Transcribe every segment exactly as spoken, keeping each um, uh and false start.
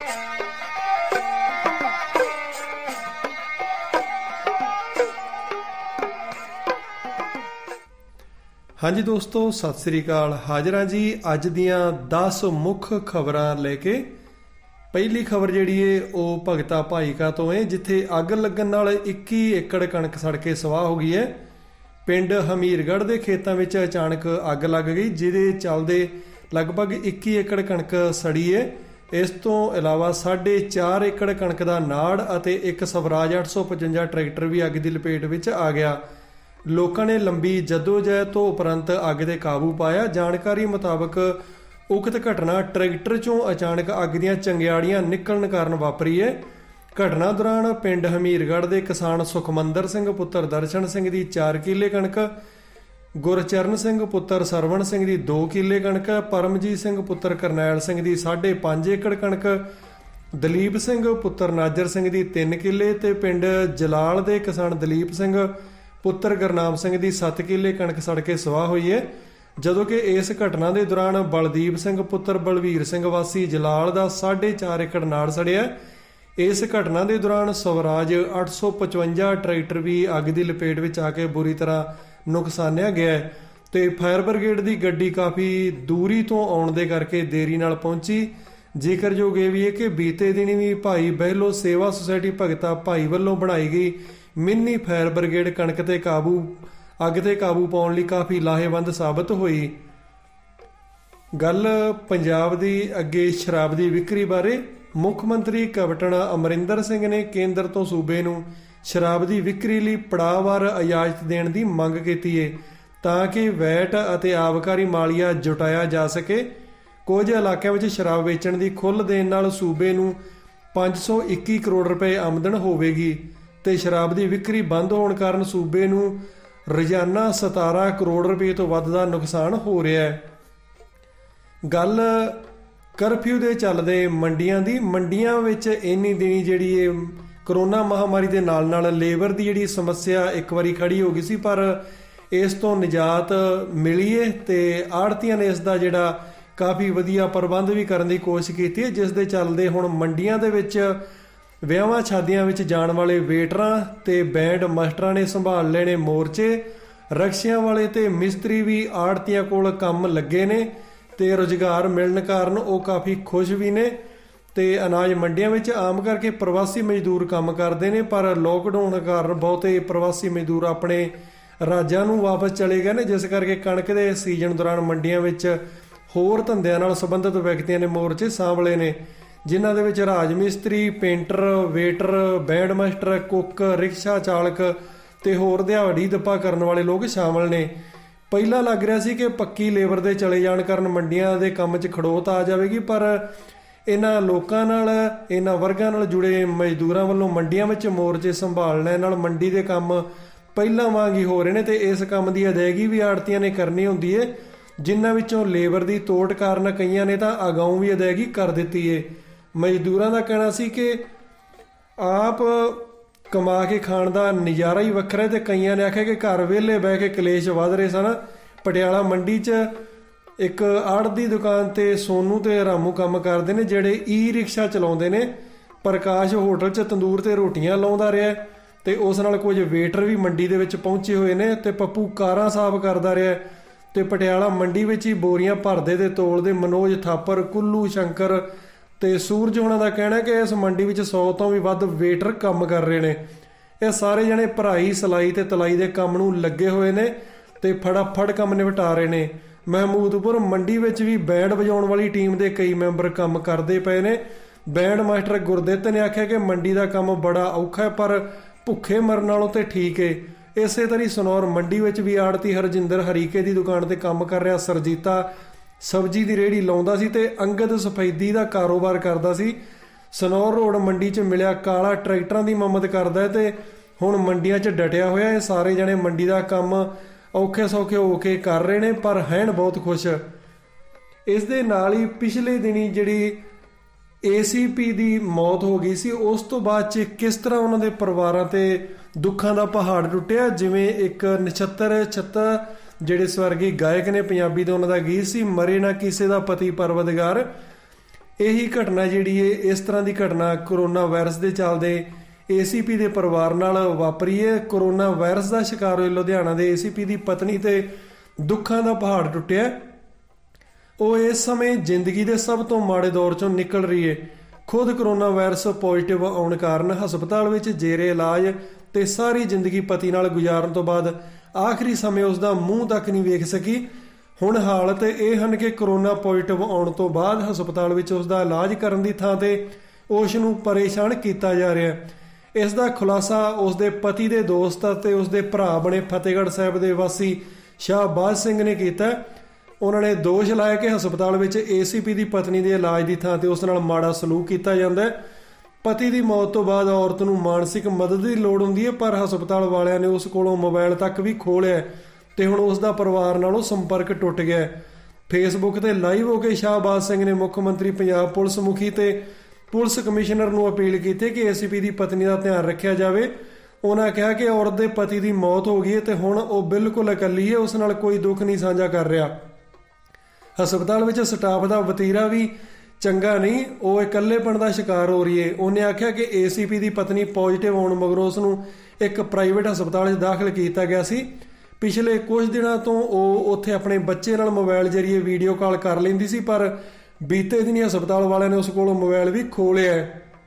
हाँ जी दोस्तों, सत श्री अकाल। हाजिर हाँ जी अज दियां दस मुख खबरां लेके। पहली खबर जिहड़ी है वो भगता भाईका तो है, जिथे अग लगन नाल इक्की एकड़ कणक सड़ के सवाह हो गई है। पिंड हमीरगढ़ के खेतों में अचानक अग लग गई, जिहदे चलदे लगभग इक्की एकड़ कणक सड़ी है। इस तो इलावा साढ़े चार एकड़ कणक का नाड़ अते एक स्वराज अठ सौ पचवंजा ट्रैक्टर भी अग की लपेट में आ गया। लोगों ने लंबी जदोजहद तो उपरंत अग ते काबू पाया। जानकारी मुताबक उक्त घटना ट्रैक्टर चों अचानक अग दीयां चंगियाड़ियां निकलण कारण वापरी है। घटना दौरान पिंड हमीरगढ़ के किसान सुखमंदर सिंह पुत्र दर्शन सिंह की चार किले कणक, गुरचरण सिंह पुत्र सरवण सिंह की दो किले कणक, परमजीत सिंह पुत्र करनैल सिंह की साढ़े पांच एकड़ कणक, दलीप सिंह पुत्र नाजर सिंह की तीन किले ते पिंड जलाल के किसान दलीप सिंह पुत्र गुरनाम सिंह की सत्त किले कणक सड़ के सवाह हुई है। जदों कि इस घटना के दौरान बलदीप सिंह पुत्र बलवीर सिंह वासी जलाल का साढ़े चार एकड़ नाड़ सड़िया। इस घटना के दौरान स्वराज अठ सौ पचवंजा ट्रैक्टर भी अग की लपेट में आके बुरी तरह नुकसानिया गया है। तो फायर ब्रिगेड की गड्डी काफ़ी दूरी तो आने के करके देरी नाल पहुंची। जिक्रयोग ये भी है कि बीते दिन भी भाई बहलो सेवा सोसायटी भगता भाई वालों बनाई गई मिनी फायर ब्रिगेड कणक ते काबू अग ते काबू पाउण लई काफ़ी लाहेवंद साबित हुई। गल पंजाब दी अगे शराब की विक्री बारे। मुख मंत्री कैप्टन अमरिंदर सिंह ने केंद्र तो सूबे नूं शराब की विक्री लई पड़ाववार इजाजत देण दी मंग कीती है ताकि वैट अते आबकारी मालिया जुटाया जा सके। कुछ इलाकों में शराब वेचण की खुल देण नाल सूबे नूं पांच सौ इक्की करोड़ रुपए आमदन होवेगी ते शराब की विक्री बंद होने कारण सूबे नूं रोजाना सतारा करोड़ रुपये तो वध दा नुकसान हो रहा है। गल करफ्यू के चलते मंडियां दी। मंडियां विच इन्नी दिनी जिहड़ी करोना महामारी के नाल नाल लेबर की जिहड़ी समस्या एक बारी खड़ी हो गई सी, पर इस तो निजात मिली है ते आड़तियां ने इसका जिहड़ा काफ़ी वधिया प्रबंध भी करने की कोशिश की है, जिस दे चलते हुण मंडियां दे विच ਵਿਆਹਾਂ ਸ਼ਾਦੀਆਂ ਵਿੱਚ ਜਾਣ ਵਾਲੇ ਵੇਟਰਾਂ ਤੇ ਬੈਂਡ ਮਾਸਟਰਾਂ ਨੇ ਸੰਭਾਲ ਲੈਣੇ ਮੋਰਚੇ। ਰਕਸ਼ਿਆਂ ਵਾਲੇ ਤੇ ਮਿਸਤਰੀ ਵੀ ਆੜਤੀਆਂ ਕੋਲ ਕੰਮ ਲੱਗੇ ਨੇ ਤੇ ਰੁਜ਼ਗਾਰ ਮਿਲਣ ਕਾਰਨ ਉਹ ਕਾਫੀ ਖੁਸ਼ ਵੀ ਨੇ। ਤੇ ਅਨਾਜ ਮੰਡੀਆਂ ਵਿੱਚ ਆਮ ਕਰਕੇ ਪ੍ਰਵਾਸੀ ਮਜ਼ਦੂਰ ਕੰਮ ਕਰਦੇ ਨੇ, ਪਰ ਲੋਕਡਾਊਨ ਕਾਰਨ ਬਹੁਤੇ ਪ੍ਰਵਾਸੀ ਮਜ਼ਦੂਰ ਆਪਣੇ ਰਾਜਾਂ ਨੂੰ ਵਾਪਸ ਚਲੇ ਗਏ ਨੇ, ਜਿਸ ਕਰਕੇ ਕਣਕ ਦੇ ਸੀਜ਼ਨ ਦੌਰਾਨ ਮੰਡੀਆਂ ਵਿੱਚ ਹੋਰ ਧੰਦਿਆਂ ਨਾਲ ਸੰਬੰਧਿਤ ਵਿਅਕਤੀਆਂ ਨੇ ਮੋਰਚੇ ਸਾਂਭਲੇ ਨੇ, ਜਿਨ੍ਹਾਂ ਦੇ ਵਿੱਚ ਰਾਜ ਮਿਸਤਰੀ, painter, waiter, band master, cook, ਰਿਕਸ਼ਾ ਚਾਲਕ ਤੇ ਹੋਰ ਦਿਹਾੜੀ ਦੱਪਾ ਕਰਨ ਵਾਲੇ ਲੋਕ ਸ਼ਾਮਲ ਨੇ। ਪਹਿਲਾਂ ਲੱਗ ਰਿਹਾ ਸੀ ਕਿ ਪੱਕੀ ਲੇਬਰ ਦੇ ਚਲੇ ਜਾਣ ਕਾਰਨ ਮੰਡੀਆਂ ਦੇ ਕੰਮ 'ਚ ਖੜੋਤ ਆ ਜਾਵੇਗੀ, ਪਰ ਇਹਨਾਂ ਲੋਕਾਂ ਨਾਲ, ਇਹਨਾਂ ਵਰਗਾਂ ਨਾਲ ਜੁੜੇ ਮਜ਼ਦੂਰਾਂ ਵੱਲੋਂ ਮੰਡੀਆਂ ਵਿੱਚ ਮੋਰਚੇ ਸੰਭਾਲ ਲੈਣ ਨਾਲ ਮੰਡੀ ਦੇ ਕੰਮ ਪਹਿਲਾਂ ਵਾਂਗ ਹੀ ਹੋ ਰਹੇ ਨੇ ਤੇ ਇਸ ਕੰਮ ਦੀ ਅਦਾਇਗੀ ਵੀ ਆੜਤੀਆਂ ਨੇ ਕਰਨੀ ਹੁੰਦੀ ਹੈ, ਜਿਨ੍ਹਾਂ ਵਿੱਚੋਂ ਲੇਬਰ ਦੀ ਤੋੜ ਕਾਰਨ ਕਈਆਂ ਨੇ ਤਾਂ ਅਗਾਊਂ ਵੀ ਅਦਾਇਗੀ ਕਰ ਦਿੱਤੀ ਹੈ। ਮਜ਼ਦੂਰਾਂ ਦਾ ਕਹਿਣਾ ਸੀ ਕਿ ਆਪ ਕਮਾ ਕੇ ਖਾਣ ਦਾ ਨਜ਼ਾਰਾ ਹੀ ਵੱਖਰਾ ਤੇ ਕਈਆਂ ਨੇ ਆਖਿਆ ਕਿ ਘਰ ਵਿਹਲੇ ਬਹਿ ਕੇ ਕਲੇਸ਼ ਵੱਧ ਰਹੇ ਸਨ। ਪਟਿਆਲਾ ਮੰਡੀ 'ਚ ਇੱਕ ਆੜ੍ਹ ਦੀ ਦੁਕਾਨ ਤੇ ਸੋਨੂ ਤੇ ਰਾਮੂ ਕੰਮ ਕਰਦੇ ਨੇ, ਜਿਹੜੇ ਈ ਰਿਕਸ਼ਾ ਚਲਾਉਂਦੇ ਨੇ। ਪ੍ਰਕਾਸ਼ ਹੋਟਲ 'ਚ ਤੰਦੂਰ ਤੇ ਰੋਟੀਆਂ ਲਾਉਂਦਾ ਰਿਹਾ ਤੇ ਉਸ ਨਾਲ ਕੁਝ ਵੇਟਰ ਵੀ ਮੰਡੀ ਦੇ ਵਿੱਚ ਪਹੁੰਚੇ ਹੋਏ ਨੇ ਤੇ ਪੱਪੂ ਕਾਰਾਂ ਸਾਫ਼ ਕਰਦਾ ਰਿਹਾ ਤੇ ਪਟਿਆਲਾ ਮੰਡੀ ਵਿੱਚ ਹੀ ਬੋਰੀਆਂ ਭਰਦੇ ਤੇ ਤੋਲਦੇ ਮਨੋਜ ਥਾਪਰ, ਕੁੱਲੂ ਸ਼ੰਕਰ ਤੇ ਸੂਰਜ ਹੋਣਾ ਦਾ ਕਹਿਣਾ ਕਿ ਇਸ ਮੰਡੀ ਵਿੱਚ ਸੌ ਤੋਂ ਵੀ ਵੱਧ ਵੇਟਰ ਕੰਮ ਕਰ ਰਹੇ ਨੇ। ਇਹ ਸਾਰੇ ਜਣੇ ਭਰਾਈ, ਸਿਲਾਈ ਤੇ ਤਲਾਈ ਦੇ ਕੰਮ ਨੂੰ ਲੱਗੇ ਹੋਏ ਨੇ ਤੇ ਫਟਾਫਟ ਕੰਮ ਨਿਪਟਾ ਰਹੇ ਨੇ। ਮਹਿਮੂਦਪੁਰ ਮੰਡੀ ਵਿੱਚ ਵੀ ਬੈਂਡ ਵਜਾਉਣ ਵਾਲੀ ਟੀਮ ਦੇ ਕਈ ਮੈਂਬਰ ਕੰਮ ਕਰਦੇ ਪਏ ਨੇ। ਬੈਂਡ ਮਾਸਟਰ ਗੁਰਦਿੱਤ ਨੇ ਆਖਿਆ ਕਿ ਮੰਡੀ ਦਾ ਕੰਮ ਬੜਾ ਔਖਾ ਹੈ, ਪਰ ਭੁੱਖੇ ਮਰਨ ਨਾਲੋਂ ਤੇ ਠੀਕ ਹੈ। ਇਸੇ ਤਰ੍ਹਾਂ ਸਨੌਰ ਮੰਡੀ ਵਿੱਚ ਵੀ ਆੜਤੀ ਹਰਜਿੰਦਰ ਹਰੀਕੇ ਦੀ ਦੁਕਾਨ ਤੇ ਕੰਮ ਕਰ ਰਿਹਾ ਸਰਜੀਤਾ ਸਬਜ਼ੀ ਦੀ ਰੇਹੜੀ ਲਾਉਂਦਾ ਸੀ ਤੇ ਅੰਗਦ ਸਫੈਦੀ ਦਾ ਕਾਰੋਬਾਰ ਕਰਦਾ ਸੀ। ਸਨੌਰ ਰੋਡ ਮੰਡੀ 'ਚ ਮਿਲਿਆ ਕਾਲਾ ਟਰੈਕਟਰਾਂ ਦੀ ਮਦਦ ਕਰਦਾ ਤੇ ਹੁਣ ਮੰਡੀਆਂ 'ਚ ਡਟਿਆ ਹੋਇਆ। ਇਹ ਸਾਰੇ ਜਣੇ ਮੰਡੀ ਦਾ ਕੰਮ ਔਖੇ ਸੌਖੇ ਹੋ ਕੇ ਕਰ ਰਹੇ ਨੇ, ਪਰ ਹੈਨ ਬਹੁਤ ਖੁਸ਼। ਇਸ ਦੇ ਨਾਲ ਹੀ ਪਿਛਲੇ ਦਿਨੀ ਜਿਹੜੀ ਏ ਸੀ ਪੀ ਦੀ ਮੌਤ ਹੋ ਗਈ ਸੀ, ਉਸ ਤੋਂ ਬਾਅਦ 'ਚ ਕਿਸ ਤਰ੍ਹਾਂ ਉਹਨਾਂ ਦੇ ਪਰਿਵਾਰਾਂ ਤੇ ਦੁੱਖਾਂ ਦਾ ਪਹਾੜ ਟੁੱਟਿਆ। ਜਿਵੇਂ ਇੱਕ ਨਛੱਤਰ ਛੱਤਾ ਜਿਹੜੇ ਸਵਰਗੀ ਗਾਇਕ ਨੇ ਪੰਜਾਬੀ ਦੇ, ਉਹਨਾਂ ਦਾ ਗੀਤ ਸੀ ਮਰੇ ਨਾ ਕਿਸੇ ਦਾ ਪਤੀ ਪਰਵਦਗਾਰ। ਇਹੀ ਘਟਨਾ ਜਿਹੜੀ ਹੈ, ਇਸ ਤਰ੍ਹਾਂ ਦੀ ਘਟਨਾ ਕਰੋਨਾ ਵਾਇਰਸ ਦੇ ਚੱਲਦੇ ਏ ਸੀ ਪੀ ਦੇ ਪਰਿਵਾਰ ਨਾਲ ਵਾਪਰੀ ਹੈ। ਕਰੋਨਾ ਵਾਇਰਸ ਦਾ ਸ਼ਿਕਾਰ ਹੋਏ ਲੁਧਿਆਣਾ ਦੇ ਏ ਸੀ ਪੀ ਦੀ ਪਤਨੀ ਤੇ ਦੁੱਖਾਂ ਦਾ ਪਹਾੜ ਟੁੱਟਿਆ। ਉਹ ਇਸ ਸਮੇਂ ਜ਼ਿੰਦਗੀ ਦੇ ਸਭ ਤੋਂ ਮਾੜੇ ਦੌਰ ਚੋਂ ਨਿਕਲ ਰਹੀ ਹੈ। ਖੁਦ ਕਰੋਨਾ ਵਾਇਰਸ ਪੋਜ਼ਿਟਿਵ ਆਉਣ ਕਾਰਨ ਹਸਪਤਾਲ ਵਿੱਚ ਜੇਰੇ ਇਲਾਜ ਤੇ ਸਾਰੀ ਜ਼ਿੰਦਗੀ ਪਤੀ ਨਾਲ ਗੁਜ਼ਾਰਨ ਤੋਂ ਬਾਅਦ ਆਖਰੀ ਸਮੇਂ ਉਸ ਦਾ ਮੂੰਹ ਤੱਕ ਨਹੀਂ ਵੇਖ ਸਕੀ। ਹੁਣ ਹਾਲਤ ਇਹ ਹਨ ਕਿ ਕਰੋਨਾ ਪੋਜ਼ਿਟਿਵ ਆਉਣ ਤੋਂ ਬਾਅਦ ਹਸਪਤਾਲ ਵਿੱਚ ਉਸ ਦਾ ਇਲਾਜ ਕਰਨ ਦੀ ਥਾਂ ਤੇ ਉਸ ਨੂੰ ਪਰੇਸ਼ਾਨ ਕੀਤਾ ਜਾ ਰਿਹਾ। ਇਸ ਦਾ ਖੁਲਾਸਾ ਉਸ ਦੇ ਪਤੀ ਦੇ ਦੋਸਤ ਅਤੇ ਉਸ ਦੇ ਭਰਾ ਬਣੇ ਫਤਿਹਗੜ੍ਹ ਸਾਹਿਬ ਦੇ ਵਾਸੀ ਸ਼ਾਹਬਾਜ਼ ਸਿੰਘ ਨੇ ਕੀਤਾ। ਉਹਨਾਂ ਨੇ ਦੋਸ਼ ਲਾਇਆ ਕਿ ਹਸਪਤਾਲ ਵਿੱਚ ਏ ਸੀ ਪੀ ਦੀ ਪਤਨੀ ਦੇ ਇਲਾਜ ਦੀ ਥਾਂ ਤੇ ਉਸ ਨਾਲ ਮਾੜਾ ਸਲੂਕ ਕੀਤਾ ਜਾਂਦਾ ਹੈ। ਪਤੀ ਦੀ ਮੌਤ ਤੋਂ ਬਾਅਦ ਔਰਤ ਨੂੰ ਮਾਨਸਿਕ ਮਦਦ ਦੀ ਲੋੜ ਹੁੰਦੀ ਹੈ, ਪਰ ਹਸਪਤਾਲ ਵਾਲਿਆਂ ਨੇ ਉਸ ਕੋਲੋਂ ਮੋਬਾਈਲ ਤੱਕ ਵੀ ਖੋਹ ਲਿਆ ਤੇ ਹੁਣ ਉਸ ਦਾ ਪਰਿਵਾਰ ਨਾਲੋਂ ਸੰਪਰਕ ਟੁੱਟ ਗਿਆ। ਫੇਸਬੁੱਕ ਤੇ ਲਾਈਵ ਹੋ ਕੇ ਸ਼ਾਹਬਾਜ਼ ਸਿੰਘ ਨੇ ਮੁੱਖ ਮੰਤਰੀ ਪੰਜਾਬ, ਪੁਲਿਸ ਮੁਖੀ ਤੇ ਪੁਲਿਸ ਕਮਿਸ਼ਨਰ ਨੂੰ ਅਪੀਲ ਕੀਤੀ ਕਿ ਏ ਸੀ ਪੀ ਦੀ ਪਤਨੀ ਦਾ ਧਿਆਨ ਰੱਖਿਆ ਜਾਵੇ। ਉਹਨਾਂ ਕਿਹਾ ਕਿ ਔਰਤ ਦੇ ਪਤੀ ਦੀ ਮੌਤ ਹੋ ਗਈ ਹੈ ਤੇ ਹੁਣ ਉਹ ਬਿਲਕੁਲ ਇਕੱਲੀ ਹੈ, ਉਸ ਨਾਲ ਕੋਈ ਦੁੱਖ ਨਹੀਂ ਸਾਂਝਾ ਕਰ ਰਿਹਾ। ਹਸਪਤਾਲ ਵਿੱਚ ਸਟਾਫ ਦਾ ਵਤੀਰਾ ਵੀ ਚੰਗਾ ਨਹੀਂ, ਉਹ ਇਕੱਲੇਪਣ ਦਾ ਸ਼ਿਕਾਰ ਹੋ ਰਹੀ ਹੈ। ਉਹਨੇ ਆਖਿਆ ਕਿ ਏ ਸੀ ਪੀ ਦੀ ਪਤਨੀ ਪੋਜ਼ਿਟਿਵ ਆਉਣ ਮਗਰੋਂ ਉਸ ਨੂੰ ਇੱਕ ਪ੍ਰਾਈਵੇਟ ਹਸਪਤਾਲ ਵਿੱਚ ਦਾਖਲ ਕੀਤਾ ਗਿਆ ਸੀ। ਪਿਛਲੇ ਕੁਝ ਦਿਨਾਂ ਤੋਂ ਉਹ ਉੱਥੇ ਆਪਣੇ ਬੱਚੇ ਨਾਲ ਮੋਬਾਈਲ ਜ਼ਰੀਏ ਵੀਡੀਓ ਕਾਲ ਕਰ ਲੈਂਦੀ ਸੀ, ਪਰ ਬੀਤੇ ਦਿਨੀ ਹਸਪਤਾਲ ਵਾਲਿਆਂ ਨੇ ਉਸ ਕੋਲੋਂ ਮੋਬਾਈਲ ਵੀ ਖੋਹ ਲਿਆ।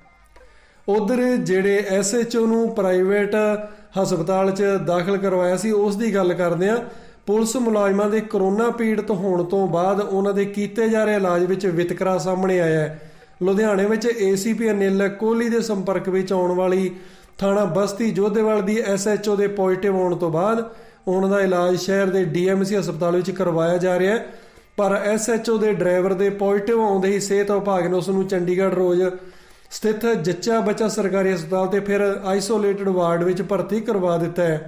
ਉਧਰ ਜਿਹੜੇ ਐਸ ਐਚ ਓ ਨੂੰ ਪ੍ਰਾਈਵੇਟ ਹਸਪਤਾਲ 'ਚ ਦਾਖਲ ਕਰਵਾਇਆ ਸੀ, ਉਸ ਦੀ ਗੱਲ ਕਰਦੇ ਹਾਂ। ਪੁਲਿਸ ਮੁਲਾਜ਼ਮਾਂ ਦੇ ਕਰੋਨਾ ਪੀੜਤ ਹੋਣ ਤੋਂ ਬਾਅਦ ਉਹਨਾਂ ਦੇ ਕੀਤੇ ਜਾ ਰਹੇ ਇਲਾਜ ਵਿੱਚ ਵਿਤਕਰਾ ਸਾਹਮਣੇ ਆਇਆ ਹੈ। ਲੁਧਿਆਣੇ ਵਿੱਚ ਏ ਸੀ ਪੀ ਅਨਿਲ ਕੋਹਲੀ ਦੇ ਸੰਪਰਕ ਵਿੱਚ ਆਉਣ ਵਾਲੀ ਥਾਣਾ ਬਸਤੀ ਜੋਧੇਵਾਲ ਦੀ ਐਸ ਐਚ ਓ ਦੇ ਪੋਜ਼ਿਟਿਵ ਆਉਣ ਤੋਂ ਬਾਅਦ ਉਹਨਾਂ ਦਾ ਇਲਾਜ ਸ਼ਹਿਰ ਦੇ ਡੀ ਐਮ ਸੀ ਹਸਪਤਾਲ ਵਿੱਚ ਕਰਵਾਇਆ ਜਾ ਰਿਹਾ ਹੈ, ਪਰ ਐਸ ਐਚ ਓ ਦੇ ਡਰਾਈਵਰ ਦੇ ਪੋਜ਼ਿਟਿਵ ਆਉਂਦੇ ਹੀ ਸਿਹਤ ਵਿਭਾਗ ਨੇ ਉਸ ਨੂੰ ਚੰਡੀਗੜ੍ਹ ਰੋਜ਼ ਸਥਿਤ ਜੱਚਾ ਬੱਚਾ ਸਰਕਾਰੀ ਹਸਪਤਾਲ ਤੇ ਫਿਰ ਆਈਸੋਲੇਟਡ ਵਾਰਡ ਵਿੱਚ ਭਰਤੀ ਕਰਵਾ ਦਿੱਤਾ ਹੈ।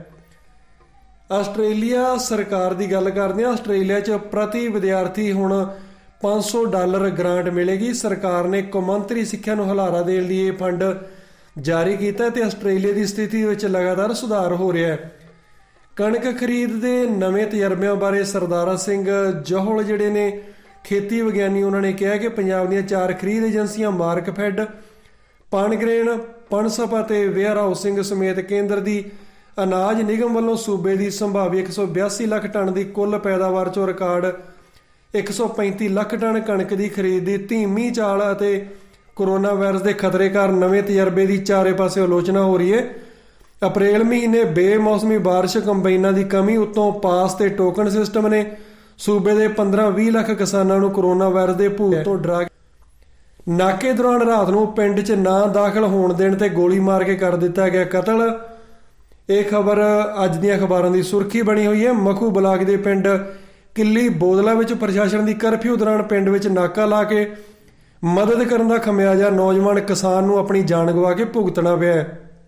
ਆਸਟ੍ਰੇਲੀਆ ਸਰਕਾਰ ਦੀ ਗੱਲ ਕਰਦੇ ਹਾਂ। ਆਸਟ੍ਰੇਲੀਆ 'ਚ ਪ੍ਰਤੀ ਵਿਦਿਆਰਥੀ ਹੁਣ ਪੰਜ ਸੌ ਡਾਲਰ ਗ੍ਰਾਂਟ ਮਿਲੇਗੀ। ਸਰਕਾਰ ਨੇ ਕੌਮਾਂਤਰੀ ਸਿੱਖਿਆ ਨੂੰ ਹੁਲਾਰਾ ਦੇਣ ਲਈ ਇਹ ਫੰਡ ਜਾਰੀ ਕੀਤਾ ਤੇ ਆਸਟ੍ਰੇਲੀਆ ਦੀ ਸਥਿਤੀ ਵਿੱਚ ਲਗਾਤਾਰ ਸੁਧਾਰ ਹੋ ਰਿਹਾ ਹੈ। ਕਣਕ ਖਰੀਦ ਦੇ ਨਵੇਂ ਤਜਰਬਿਆਂ ਬਾਰੇ ਸਰਦਾਰਾ ਸਿੰਘ ਜੋਹਲ ਜਿਹੜੇ ਨੇ ਖੇਤੀ ਵਿਗਿਆਨੀ, ਉਹਨਾਂ ਨੇ ਕਿਹਾ ਕਿ ਪੰਜਾਬ ਦੀਆਂ ਚਾਰ ਖਰੀਦ ਏਜੰਸੀਆਂ ਮਾਰਕਫੈਡ, ਪਨਗ੍ਰੇਨ, ਪਨਸਪ ਅਤੇ ਵੇਅਰ ਹਾਊਸਿੰਗ ਸਮੇਤ ਕੇਂਦਰ ਦੀ ਅਨਾਜ ਨਿਗਮ ਵੱਲੋਂ ਸੂਬੇ ਦੀ ਸੰਭਾਵੀ ਇੱਕ ਸੌ ਬਿਆਸੀ ਲੱਖ ਟਨ ਦੀ ਕੁੱਲ ਪੈਦਾਵਾਰ ਚੋਂ ਰਿਕਾਰਡ ਇੱਕ ਸੌ ਪੈਂਤੀ ਲੱਖ ਟਨ ਕਣਕ ਦੀ ਖਰੀਦ ਦੀ ਧੀਮੀ ਚਾਲ ਅਤੇ ਕੋਰੋਨਾ ਵਾਇਰਸ ਦੇ ਖਤਰੇ ਕਾਰਨ ਨਵੇਂ ਤਜਰਬੇ ਦੀ ਚਾਰੇ ਪਾਸੇ ਆਲੋਚਨਾ ਹੋ ਰਹੀ ਹੈ। ਅਪ੍ਰੈਲ ਮਹੀਨੇ ਬੇਮੌਸਮੀ ਬਾਰਿਸ਼, ਕੰਬਾਈਨਾਂ ਦੀ ਕਮੀ, ਉੱਤੋਂ ਪਾਸ ਤੇ ਟੋਕਨ ਸਿਸਟਮ ਨੇ ਸੂਬੇ ਦੇ ਪੰਦਰਾਂ ਵੀਹ ਲੱਖ ਕਿਸਾਨਾਂ ਨੂੰ ਕੋਰੋਨਾ ਵਾਇਰਸ ਦੇ ਭੂਤ ਤੋਂ ਡਰਾ ਨਾਕੇ ਦੌਰਾਨ ਰਾਤ ਨੂੰ ਪਿੰਡ 'ਚ ਨਾ ਦਾਖਲ ਹੋਣ ਦੇਣ ਤੇ ਗੋਲੀ ਮਾਰ ਕੇ ਕਰ ਦਿੱਤਾ ਗਿਆ ਕਤਲ। ਇਹ ਖਬਰ ਅੱਜ ਦੀਆਂ ਅਖਬਾਰਾਂ ਦੀ ਸੁਰਖੀ ਬਣੀ ਹੋਈ ਹੈ। ਮਖੂ ਬਲਾਕ ਦੇ ਪਿੰਡ ਕਿੱਲੀ ਬੋਦਲਾ ਵਿੱਚ ਪ੍ਰਸ਼ਾਸਨ ਦੀ ਕਰਫਿਊ ਦੌਰਾਨ ਪਿੰਡ ਵਿੱਚ ਨਾਕਾ ਲਾ ਕੇ ਮਦਦ ਕਰਨ ਦਾ ਖਮਿਆਜਾ ਨੌਜਵਾਨ ਕਿਸਾਨ ਨੂੰ ਆਪਣੀ ਜਾਨ ਗਵਾ ਕੇ ਭੁਗਤਣਾ ਪਿਆ।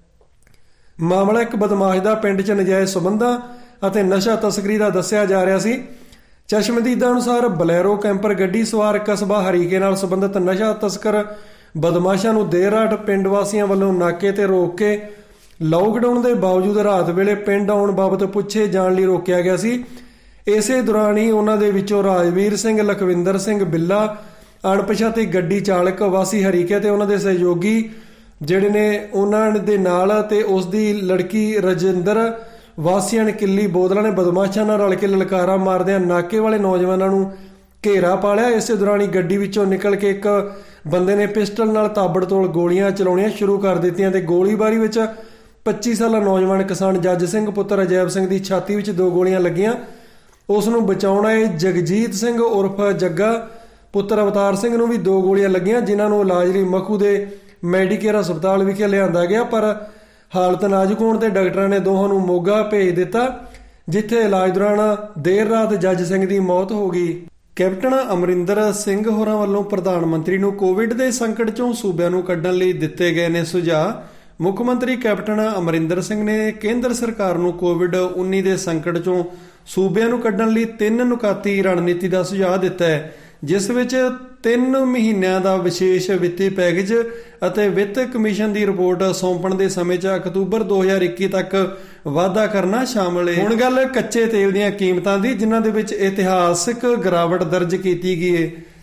ਮਾਮਲਾ ਇੱਕ ਬਦਮਾਸ਼ ਦਾ ਪਿੰਡ 'ਚ ਨਜਾਇਜ਼ ਸਬੰਧਾਂ ਅਤੇ ਨਸ਼ਾ ਤਸਕਰੀ ਦਾ ਦੱਸਿਆ ਜਾ ਰਿਹਾ ਸੀ। ਚਸ਼ਮਦੀਦਾਂ ਅਨੁਸਾਰ ਬਲੈਰੋ ਕੈਂਪਰ ਗੱਡੀ ਸਵਾਰ ਕਸਬਾ ਹਰੀਕੇ ਨਾਲ ਸੰਬੰਧਿਤ ਨਸ਼ਾ ਤਸਕਰ ਬਦਮਾਸ਼ਾਂ ਨੂੰ ਦੇਰ ਰਾਤ ਪਿੰਡ ਵਾਸੀਆਂ ਵੱਲੋਂ ਨਾਕੇ ਤੇ ਰੋਕ ਕੇ ਲਾਕਡਾਊਨ ਦੇ ਬਾਵਜੂਦ ਰਾਤ ਵੇਲੇ ਪਿੰਡ ਆਉਣ ਬਾਬਤ ਪੁੱਛੇ ਜਾਣ ਲਈ ਰੋਕਿਆ ਗਿਆ ਸੀ। ਇਸੇ ਦੌਰਾਨ ਹੀ ਉਹਨਾਂ ਦੇ ਵਿੱਚੋਂ ਰਾਜਵੀਰ ਸਿੰਘ, ਲਖਵਿੰਦਰ ਸਿੰਘ ਬਿੱਲਾ, ਅਣਪਛਾਤੀ ਗੱਡੀ ਚਾਲਕ ਵਾਸੀ ਹਰੀਕੇ ਤੇ ਉਹਨਾਂ ਦੇ ਸਹਿਯੋਗੀ ਜਿਹੜੇ ਨੇ ਉਹਨਾਂ ਦੇ ਨਾਲ ਤੇ ਉਸ ਦੀ ਲੜਕੀ ਰਜਿੰਦਰ ਵਾਸੀਆਂ ਨੇ ਕਿੱਲੀ ਬੋਦਲਾ ਨੇ ਬਦਮਾਸ਼ਾਂ ਨਾਲ ਰਲ ਕੇ ਲਲਕਾਰਾ ਮਾਰਦਿਆਂ ਨਾਕੇ ਵਾਲੇ ਨੌਜਵਾਨਾਂ ਨੂੰ ਘੇਰਾ ਪਾ ਲਿਆ। ਇਸੇ ਦੌਰਾਨ ਹੀ ਗੱਡੀ ਵਿੱਚੋਂ ਨਿਕਲ ਕੇ ਇੱਕ ਬੰਦੇ ਨੇ ਪਿਸਟਲ ਨਾਲ ਤਾਬੜਤੋੜ ਗੋਲੀਆਂ ਚਲਾਉਣੀਆਂ ਸ਼ੁਰੂ ਕਰ ਦਿੱਤੀਆਂ ਤੇ ਗੋਲੀਬਾਰੀ ਵਿੱਚ ਪੱਚੀ ਸਾਲਾ ਨੌਜਵਾਨ ਕਿਸਾਨ ਜੱਜ ਸਿੰਘ ਪੁੱਤਰ ਅਜੈਬ ਸਿੰਘ ਦੀ ਛਾਤੀ ਵਿੱਚ ਦੋ ਗੋਲੀਆਂ ਲੱਗੀਆਂ। ਉਸ ਨੂੰ ਬਚਾਉਣ ਆਏ ਜਗਜੀਤ ਸਿੰਘ ਉਰਫ ਜੱਗਾ ਪੁੱਤਰ ਅਵਤਾਰ ਸਿੰਘ ਨੂੰ ਵੀ ਦੋ ਗੋਲੀਆਂ ਲੱਗੀਆਂ, ਜਿਨ੍ਹਾਂ ਨੂੰ ਇਲਾਜ ਲਈ ਮਖੂ ਦੇ ਮੈਡੀਕੇਅਰ ਹਸਪਤਾਲ ਵਿਖੇ ਲਿਆਂਦਾ ਗਿਆ, ਪਰ ਹਾਲਤ ਨਾਜ਼ੁਕ ਹੋਣ ਤੇ ਡਾਕਟਰਾਂ ਨੇ ਦੋਹਾਂ ਨੂੰ ਮੋਗਾ ਭੇਜ ਦਿੱਤਾ, ਜਿੱਥੇ ਇਲਾਜ ਦੌਰਾਨ ਦੇਰ ਰਾਤ ਜੱਜ ਸਿੰਘ ਦੀ ਮੌਤ ਹੋ ਗਈ। ਕੈਪਟਨ ਅਮਰਿੰਦਰ ਸਿੰਘ ਹੋਰਾਂ ਵੱਲੋਂ ਪ੍ਰਧਾਨ ਮੰਤਰੀ ਨੂੰ ਕੋਵਿਡ ਦੇ ਸੰਕਟ ਚੋਂ ਸੂਬਿਆਂ ਨੂੰ ਕੱਢਣ ਲਈ ਦਿੱਤੇ ਗਏ ਨੇ ਸੁਝਾਅ। ਮੁੱਖ ਮੰਤਰੀ ਕੈਪਟਨ ਅਮਰਿੰਦਰ ਸਿੰਘ ਨੇ ਕੇਂਦਰ ਸਰਕਾਰ ਨੂੰ ਕੋਵਿਡ ਉੱਨੀ ਦੇ ਸੰਕਟ ਚੋਂ ਸੂਬਿਆਂ ਨੂੰ ਕੱਢਣ ਲਈ ਤਿੰਨ ਨੁਕਾਤੀ ਰਣਨੀਤੀ ਦਾ ਸੁਝਾਅ ਦਿੱਤਾ ਹੈ, ਜਿਸ ਵਿੱਚ ਤਿੰਨ ਮਹੀਨਿਆਂ ਦਾ ਵਿਸ਼ੇਸ਼ ਵਿੱਤੀ ਪੈਕੇਜ ਅਤੇ ਵਿੱਤ ਕਮਿਸ਼ਨ ਦੀ ਰਿਪੋਰਟ ਸੌਂਪਣ ਦੇ ਸਮੇਂ 'ਚ ਅਕਤੂਬਰ ਦੋ ਹਜ਼ਾਰ ਇੱਕੀ ਤੱਕ ਵਾਧਾ ਕਰਨਾ ਸ਼ਾਮਲ ਹੈ। ਹੁਣ ਗੱਲ ਕੱਚੇ ਤੇਲ ਦੀਆਂ ਕੀਮਤਾਂ ਦੀ, ਜਿਨ੍ਹਾਂ ਦੇ ਵਿੱਚ ਇਤਿਹਾਸਕ ਗਿਰਾਵਟ ਦਰਜ ਕੀਤੀ ਗਈ ਹੈ।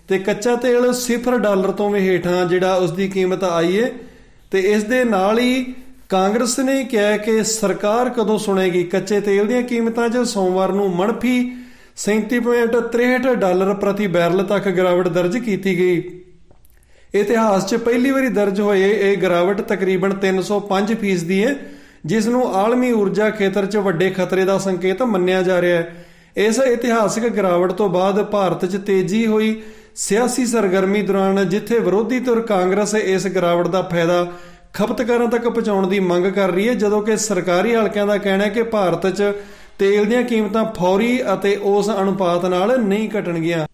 ਤੇ ਕੱਚਾ ਤੇਲ ਸਿਫਰ ਡਾਲਰ ਤੋਂ ਵੀ ਹੇਠਾਂ ਜਿਹੜਾ ਉਸ ਦੀ ਕੀਮਤ ਆਈ ਹੈ। ਤੇ ਇਸ ਦੇ ਨਾਲ ਹੀ ਕਾਂਗਰਸ ਨੇ ਕਿਹਾ ਕਿ ਸਰਕਾਰ ਕਦੋਂ ਸੁਣੇਗੀ। ਕੱਚੇ ਤੇਲ ਦੀਆਂ ਕੀਮਤਾਂ 'ਚ ਸੋਮਵਾਰ ਨੂੰ ਮਨਫੀ ਸੈਂਤੀ ਪੁਆਇੰਟ ਤਿਰੇਹਠ ਡਾਲਰ ਪ੍ਰਤੀ ਬੈਰਲ ਤੱਕ ਗਿਰਾਵਟ ਦਰਜ ਕੀਤੀ ਗਈ। ਇਤਿਹਾਸ 'ਚ ਪਹਿਲੀ ਵਾਰੀ ਦਰਜ ਹੋਏ ਇਹ ਗਿਰਾਵਟ ਤਕਰੀਬਨ ਤਿੰਨ ਸੌ ਪੰਜ ਫੀਸਦੀ ਹੈ, ਜਿਸ ਨੂੰ ਆਲਮੀ ਊਰਜਾ ਖੇਤਰ 'ਚ ਵੱਡੇ ਖਤਰੇ ਦਾ ਸੰਕੇਤ ਮੰਨਿਆ ਜਾ ਰਿਹਾ ਹੈ। ਇਸ ਇਤਿਹਾਸਕ ਗਿਰਾਵਟ ਤੋਂ ਬਾਅਦ ਭਾਰਤ 'ਚ ਤੇਜ਼ੀ ਹੋਈ ਸਿਆਸੀ ਸਰਗਰਮੀ ਦੌਰਾਨ, ਜਿੱਥੇ ਵਿਰੋਧੀ ਧਿਰ ਕਾਂਗਰਸ ਇਸ ਗਿਰਾਵਟ ਦਾ ਫਾਇਦਾ ਖਪਤਕਾਰਾਂ ਤੱਕ ਪਹੁੰਚਾਉਣ ਦੀ ਮੰਗ ਕਰ ਰਹੀ ਹੈ, ਜਦੋਂ ਕਿ ਸਰਕਾਰੀ ਹਲਕਿਆਂ ਦਾ ਕਹਿਣਾ ਹੈ ਕਿ ਭਾਰਤ 'ਚ ਤੇਲ ਦੀਆਂ ਕੀਮਤਾਂ ਫੌਰੀ ਅਤੇ ਉਸ ਅਨੁਪਾਤ ਨਾਲ ਨਹੀਂ ਘਟਣਗੀਆਂ।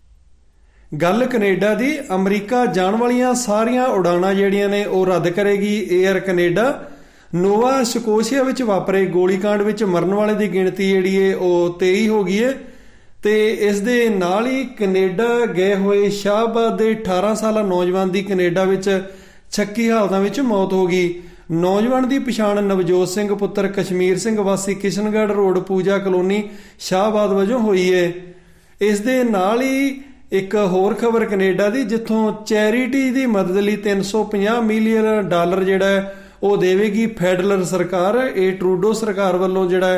ਗੱਲ ਕੈਨੇਡਾ ਦੀ। ਅਮਰੀਕਾ ਜਾਣ ਵਾਲੀਆਂ ਸਾਰੀਆਂ ਉਡਾਣਾਂ ਜਿਹੜੀਆਂ ਨੇ ਉਹ ਰੱਦ ਕਰੇਗੀ ਏਅਰ ਕੈਨੇਡਾ। ਨੋਵਾ ਸਕੋਸ਼ੀਆ ਵਿੱਚ ਵਾਪਰੇ ਗੋਲੀकांड ਵਿੱਚ ਮਰਨ ਵਾਲੇ ਦੀ ਗਿਣਤੀ ਜਿਹੜੀ ਹੈ ਉਹ ਤੇਈ ਹੋ ਗਈ ਹੈ। ਤੇ ਇਸ ਦੇ ਨਾਲ ਹੀ ਕੈਨੇਡਾ ਗਏ ਹੋਏ ਸ਼ਾਹਬਾਦ ਦੇ ਅਠਾਰਾਂ ਸਾਲਾ ਨੌਜਵਾਨ ਦੀ ਕੈਨੇਡਾ ਵਿੱਚ ਛੱਕੀ ਹਾਲਤਾਂ ਵਿੱਚ ਮੌਤ ਹੋ ਗਈ। ਨੌਜਵਾਨ ਦੀ ਪਛਾਣ ਨਵਜੋਤ ਸਿੰਘ ਪੁੱਤਰ ਕਸ਼ਮੀਰ ਸਿੰਘ ਵਾਸੀ ਕਿਸ਼ਨਗੜ੍ਹ ਰੋਡ ਪੂਜਾ ਕਲੋਨੀ ਸ਼ਾਹਬਾਦ ਵਜੋਂ ਹੋਈ ਹੈ। ਇਸ ਦੇ ਨਾਲ ਹੀ ਇੱਕ ਹੋਰ ਖਬਰ ਕੈਨੇਡਾ ਦੀ, ਜਿੱਥੋਂ ਚੈਰਿਟੀ ਦੀ ਮਦਦ ਲਈ ਤਿੰਨ ਸੌ ਪੰਜਾਹ ਮਿਲੀਅਨ ਡਾਲਰ ਜਿਹੜਾ ਹੈ ਉਹ ਦੇਵੇਗੀ ਫੈਡਰਲ ਸਰਕਾਰ। ਇਹ ਟਰੂਡੋ ਸਰਕਾਰ ਵੱਲੋਂ ਜਿਹੜਾ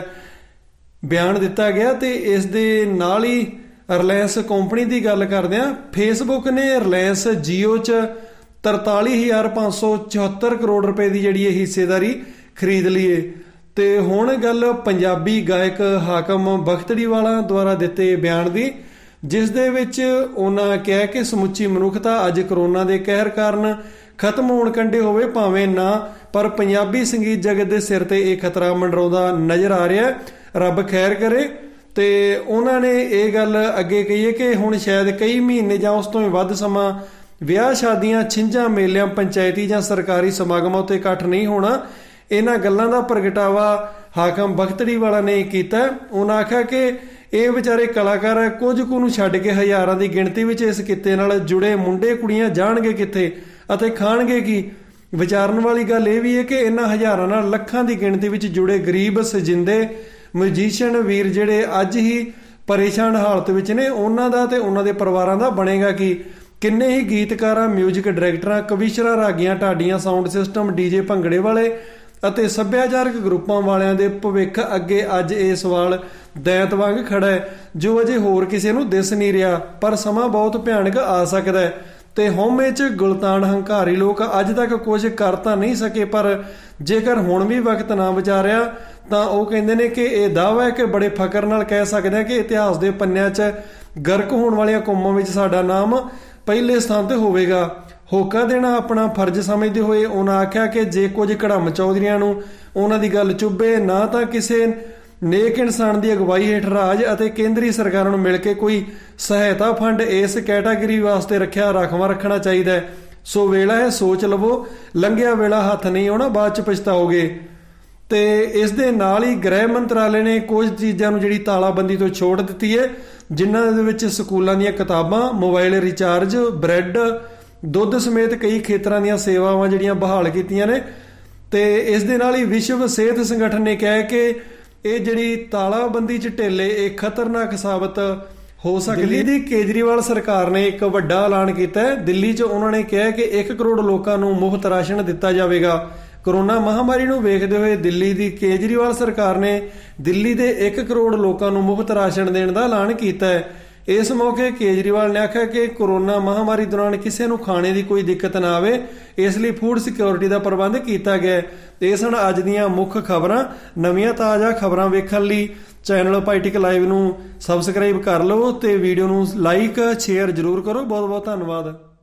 ਬਿਆਨ ਦਿੱਤਾ ਗਿਆ। ਤੇ ਇਸ ਦੇ ਨਾਲ ਹੀ ਰਿਲਾਇੰਸ ਕੰਪਨੀ ਦੀ ਗੱਲ ਕਰਦੇ ਹਾਂ। ਫੇਸਬੁੱਕ ਨੇ ਰਿਲਾਇੰਸ ਜੀਓ 'ਚ ਤਰਤਾਲੀ ਹਜ਼ਾਰ ਪੰਜ ਸੌ ਚੁਹੱਤਰ ਕਰੋੜ ਰੁਪਏ ਦੀ ਜਿਹੜੀ ਇਹ ਹਿੱਸੇਦਾਰੀ ਖਰੀਦ ਲਈ ਹੈ। ਤੇ ਹੁਣ ਗੱਲ ਪੰਜਾਬੀ ਗਾਇਕ ਹਾਕਮ ਬਖਤੜੀਵਾਲਾ ਦੁਆਰਾ ਦਿੱਤੇ ਬਿਆਨ ਦੀ, ਜਿਸ ਦੇ ਵਿੱਚ ਉਹਨਾਂ ਕਿਹਾ ਕਿ ਸਮੁੱਚੀ ਮਨੁੱਖਤਾ ਅੱਜ ਕਰੋਨਾ ਦੇ ਕਹਿਰ ਕਾਰਨ ਖਤਮ ਹੋਣ ਕੰਢੇ ਹੋਵੇ ਭਾਵੇਂ ਨਾ, ਪਰ ਪੰਜਾਬੀ ਸੰਗੀਤ ਜਗਤ ਦੇ ਸਿਰ ਤੇ ਇਹ ਖਤਰਾ ਮੰਡਰਾਉਂਦਾ ਨਜ਼ਰ ਆ ਰਿਹਾ। ਰੱਬ ਖੈਰ ਕਰੇ। ਤੇ ਉਹਨਾਂ ਨੇ ਇਹ ਗੱਲ ਅੱਗੇ ਕਹੀ ਹੈ ਕਿ ਹੁਣ ਸ਼ਾਇਦ ਕਈ ਮਹੀਨੇ ਜਾਂ ਉਸ ਤੋਂ ਵੀ ਵੱਧ ਸਮਾਂ ਵਿਆਹ ਸ਼ਾਦੀਆਂ, ਛਿੰਝਾਂ, ਮੇਲਿਆਂ, ਪੰਚਾਇਤੀ ਜਾਂ ਸਰਕਾਰੀ ਸਮਾਗਮਾਂ ਉੱਤੇ ਇਕੱਠ ਨਹੀਂ ਹੋਣਾ। ਇਹਨਾਂ ਗੱਲਾਂ ਦਾ ਪ੍ਰਗਟਾਵਾ ਹਾਕਮ ਬਖਤੜੀਵਾਲਾ ਨੇ ਕੀਤਾ। ਉਹਨਾਂ ਆਖਿਆ ਕਿ ਇਹ ਵਿਚਾਰੇ ਕਲਾਕਾਰ ਕੁਝ ਕੁ ਨੂੰ ਛੱਡ ਕੇ ਹਜ਼ਾਰਾਂ ਦੀ ਗਿਣਤੀ ਵਿੱਚ ਇਸ ਕਿੱਤੇ ਨਾਲ ਜੁੜੇ ਮੁੰਡੇ ਕੁੜੀਆਂ ਜਾਣਗੇ ਕਿੱਥੇ ਅਤੇ ਖਾਣਗੇ ਕੀ। ਵਿਚਾਰਨ ਵਾਲੀ ਗੱਲ ਇਹ ਵੀ ਹੈ ਕਿ ਇਹਨਾਂ ਹਜ਼ਾਰਾਂ ਨਾਲ ਲੱਖਾਂ ਦੀ ਗਿਣਤੀ ਵਿੱਚ ਜੁੜੇ ਗਰੀਬ ਸਜਿੰਦੇ ਮਿਊਜ਼ੀਸ਼ੀਅਨ ਵੀਰ ਜਿਹੜੇ ਅੱਜ ਹੀ ਪਰੇਸ਼ਾਨ ਹਾਲਤ ਵਿੱਚ ਨੇ, ਉਹਨਾਂ ਦਾ ਤੇ ਉਹਨਾਂ ਦੇ ਪਰਿਵਾਰਾਂ ਦਾ ਬਣੇਗਾ ਕੀ। ਕਿੰਨੇ ਹੀ ਗੀਤਕਾਰਾਂ, ਮਿਊਜ਼ਿਕ ਡਾਇਰੈਕਟਰਾਂ, ਕਵੀਸ਼ਰਾਂ, ਰਾਗੀਆਂ, ਢਾਡੀਆਂ, ਸਾਊਂਡ ਸਿਸਟਮ, ਡੀਜੇ, ਭੰਗੜੇ ਵਾਲੇ ਅਤੇ ਸੱਭਿਆਚਾਰਕ ਗਰੁੱਪਾਂ ਵਾਲਿਆਂ ਦੇ ਭਵਿੱਖ ਅੱਗੇ ਅੱਜ ਇਹ ਸਵਾਲ ਦੈਂਤ ਵਾਂਗ ਖੜਾ ਹੈ, ਜੋ ਅਜੇ ਹੋਰ ਕਿਸੇ ਨੂੰ ਦਿਸ ਨਹੀਂ ਰਿਹਾ। ਪਰ ਸਮਾਂ ਬਹੁਤ ਭਿਆਨਕ ਆ ਸਕਦਾ ਹੈ ਤੇ ਹਉਮੈ 'ਚ ਗੁਲਤਾਨ ਹੰਕਾਰੀ ਲੋਕ ਅੱਜ ਤੱਕ ਕੁਝ ਕਰ ਤਾਂ ਨਹੀਂ ਸਕੇ, ਪਰ ਜੇਕਰ ਹੁਣ ਵੀ ਵਕਤ ਨਾ ਵਿਚਾਰਿਆ ਤਾਂ ਉਹ ਕਹਿੰਦੇ ਨੇ ਕਿ ਇਹ ਦਾਅਵਾ ਹੈ ਕਿ ਬੜੇ ਫਖਰ ਨਾਲ ਕਹਿ ਸਕਦੇ ਹਾਂ ਕਿ ਇਤਿਹਾਸ ਦੇ ਪੰਨਿਆਂ 'ਚ ਗਰਕ ਹੋਣ ਵਾਲੀਆਂ ਕੌਮਾਂ ਵਿੱਚ ਸਾਡਾ ਨਾਮ ਪਹਿਲੇ ਸਥਾਨ ਤੇ ਹੋਵੇਗਾ। ਹੋਕਾ ਦੇਣਾ ਆਪਣਾ ਫਰਜ਼ ਸਮਝਦੇ ਹੋਏ ਉਹਨਾਂ ਆਖਿਆ ਕਿ ਜੇ ਕੁਝ ਕੜਮ ਚੌਧਰੀਆਂ ਨੂੰ ਉਹਨਾਂ ਦੀ ਗੱਲ ਚੁੱਭੇ ਨਾ, ਤਾਂ ਕਿਸੇ ਨੇਕ ਇਨਸਾਨ ਦੀ ਅਗਵਾਈ ਹੇਠ ਰਾਜ ਅਤੇ ਕੇਂਦਰੀ ਸਰਕਾਰਾਂ ਨੂੰ ਮਿਲ ਕੇ ਕੋਈ ਸਹਾਇਤਾ ਫੰਡ ਇਸ ਕੈਟਾਗਰੀ ਵਾਸਤੇ ਰੱਖਿਆ ਰਾਖਵਾਂ ਰੱਖਣਾ ਚਾਹੀਦਾ ਹੈ। ਸੋ ਵੇਲਾ ਹੈ, ਸੋਚ ਲਵੋ, ਲੰਘਿਆ ਵੇਲਾ ਹੱਥ ਨਹੀਂ ਆਉਣਾ, ਬਾਅਦ 'ਚ ਪਛਤਾਓਗੇ। ਤੇ ਇਸ ਦੇ ਨਾਲ ਹੀ ਗ੍ਰਹਿ ਮੰਤਰਾਲੇ ਨੇ ਕੁਝ ਚੀਜ਼ਾਂ ਨੂੰ ਜਿਹੜੀ ਤਾਲਾਬੰਦੀ ਤੋਂ ਛੋਟ ਦਿੱਤੀ ਹੈ, ਜਿਨ੍ਹਾਂ ਦੇ ਵਿੱਚ ਸਕੂਲਾਂ ਦੀਆਂ ਕਿਤਾਬਾਂ, ਮੋਬਾਈਲ ਰਿਚਾਰਜ, ਬ੍ਰੈਡ, ਦੁੱਧ ਸਮੇਤ ਕਈ ਖੇਤਰਾਂ ਦੀਆਂ ਸੇਵਾਵਾਂ ਜਿਹੜੀਆਂ ਬਹਾਲ ਕੀਤੀਆਂ ਨੇ। ਤੇ ਇਸ ਦੇ ਨਾਲ ਹੀ ਵਿਸ਼ਵ ਸਿਹਤ ਸੰਗਠਨ ਨੇ ਕਿਹਾ ਕਿ ਇਹ ਜਿਹੜੀ ਤਾਲਾਬੰਦੀ 'ਚ ਢਿੱਲ ਇਹ ਖਤਰਨਾਕ ਸਾਬਤ ਹੋ ਸਕਦੀ। ਦਿੱਲੀ ਦੀ ਕੇਜਰੀਵਾਲ ਸਰਕਾਰ ਨੇ ਇੱਕ ਵੱਡਾ ਐਲਾਨ ਕੀਤਾ ਹੈ। ਦਿੱਲੀ 'ਚ ਉਹਨਾਂ ਨੇ ਕਿਹਾ ਕਿ ਇੱਕ ਕਰੋੜ ਲੋਕਾਂ ਨੂੰ ਮੁਫਤ ਰਾਸ਼ਨ ਦਿੱਤਾ ਜਾਵੇਗਾ। ਕੋਰੋਨਾ ਮਹਾਮਾਰੀ ਨੂੰ ਵੇਖਦੇ ਹੋਏ ਦਿੱਲੀ ਦੀ ਕੇਜਰੀਵਾਲ ਸਰਕਾਰ ਨੇ ਦਿੱਲੀ ਦੇ ਇੱਕ ਕਰੋੜ ਲੋਕਾਂ ਨੂੰ ਮੁਫਤ ਰਾਸ਼ਨ ਦੇਣ ਦਾ ਐਲਾਨ ਕੀਤਾ ਹੈ। ਇਸ ਮੌਕੇ ਕੇਜਰੀਵਾਲ ਨੇ ਆਖਿਆ ਕਿ ਕੋਰੋਨਾ ਮਹਾਮਾਰੀ ਦੌਰਾਨ ਕਿਸੇ ਨੂੰ ਖਾਣੇ ਦੀ ਕੋਈ ਦਿੱਕਤ ਨਾ ਆਵੇ, ਇਸ ਲਈ ਫੂਡ ਸਿਕਿਉਰਿਟੀ ਦਾ ਪ੍ਰਬੰਧ ਕੀਤਾ ਗਿਆ। ਇਹ ਸਨ ਅੱਜ ਦੀਆਂ ਮੁੱਖ ਖਬਰਾਂ। ਨਵੀਆਂ ਤਾਜ਼ਾ ਖਬਰਾਂ ਵੇਖਣ ਲਈ ਚੈਨਲ ਪੋਲੀਟਿਕ ਲਾਈਵ ਨੂੰ ਸਬਸਕ੍ਰਾਈਬ ਕਰ ਲਵੋ ਤੇ ਵੀਡੀਓ ਨੂੰ ਲਾਈਕ ਸ਼ੇਅਰ ਜ਼ਰੂਰ ਕਰੋ। ਬਹੁਤ ਬਹੁਤ ਧੰਨਵਾਦ।